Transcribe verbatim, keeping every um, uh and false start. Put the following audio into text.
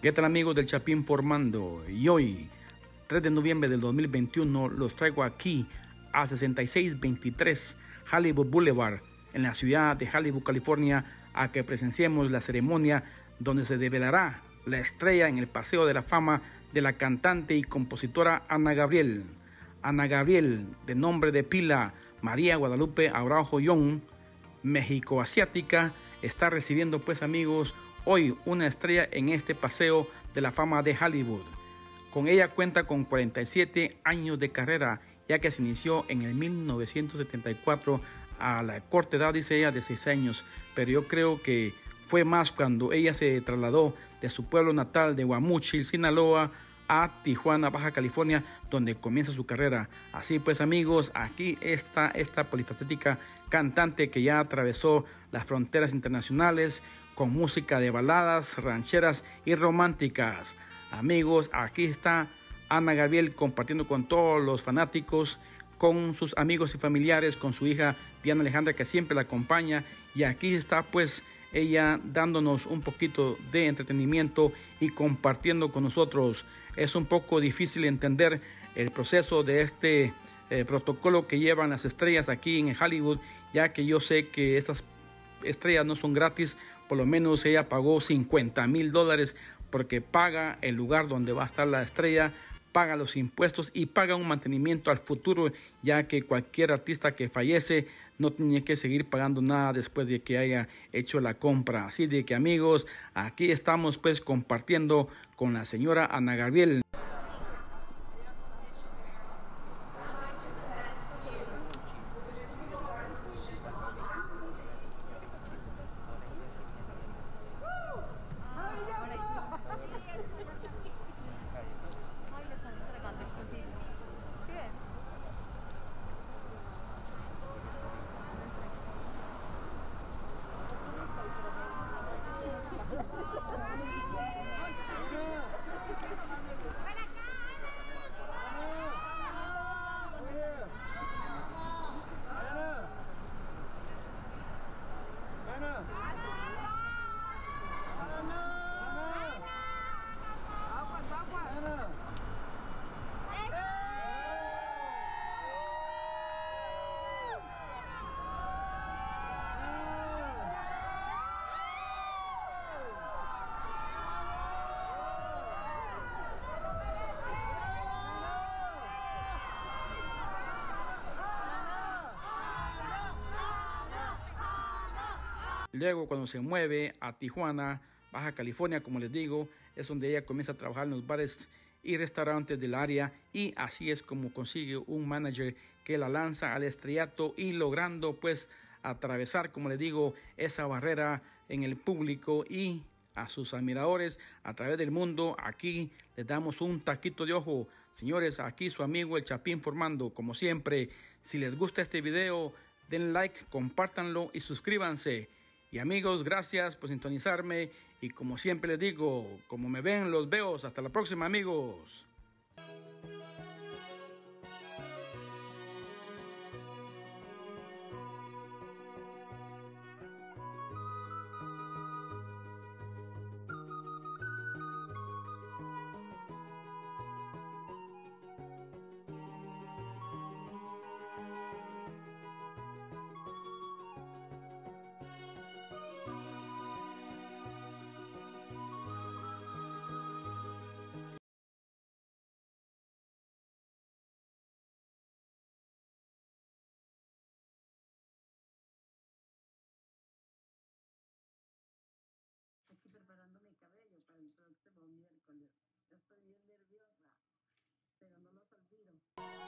¿Qué tal amigos del Chapín Formando? Y hoy, tres de noviembre del dos mil veintiuno, los traigo aquí a sesenta y seis veintitrés Hollywood Boulevard, en la ciudad de Hollywood, California, a que presenciemos la ceremonia donde se develará la estrella en el Paseo de la Fama de la cantante y compositora Ana Gabriel. Ana Gabriel, de nombre de pila María Guadalupe Araujo Young, México-asiática, está recibiendo pues amigos hoy una estrella en este Paseo de la Fama de Hollywood. Con ella cuenta con cuarenta y siete años de carrera, ya que se inició en el mil novecientos setenta y cuatro a la corta edad, dice ella, de seis años, pero yo creo que fue más cuando ella se trasladó de su pueblo natal de Guamúchil, Sinaloa, a Tijuana, Baja California, donde comienza su carrera. Así pues amigos, aquí está esta polifacética cantante que ya atravesó las fronteras internacionales con música de baladas, rancheras y románticas. Amigos, aquí está Ana Gabriel compartiendo con todos los fanáticos, con sus amigos y familiares, con su hija Diana Alejandra, que siempre la acompaña, y aquí está pues ella dándonos un poquito de entretenimiento y compartiendo con nosotros. Es un poco difícil entender el proceso de este eh, protocolo que llevan las estrellas aquí en Hollywood, ya que yo sé que estas estrellas no son gratis. Por lo menos ella pagó cincuenta mil dólares porque paga el lugar donde va a estar la estrella, paga los impuestos y paga un mantenimiento al futuro, ya que cualquier artista que fallece no tiene que seguir pagando nada después de que haya hecho la compra. Así de que amigos, aquí estamos pues compartiendo con la señora Ana Gabriel. Luego cuando se mueve a Tijuana, Baja California, como les digo, es donde ella comienza a trabajar en los bares y restaurantes del área, y así es como consigue un manager que la lanza al estrellato y logrando pues atravesar, como les digo, esa barrera en el público y a sus admiradores a través del mundo. Aquí les damos un taquito de ojo. Señores, aquí su amigo el Chapín Formando. Como siempre, si les gusta este video, den like, compártanlo y suscríbanse. Y amigos, gracias por sintonizarme, y como siempre les digo, como me ven, los veo. Hasta la próxima amigos. Aquí preparando mi cabello para el próximo miércoles. Estoy bien nerviosa, pero no los olvido.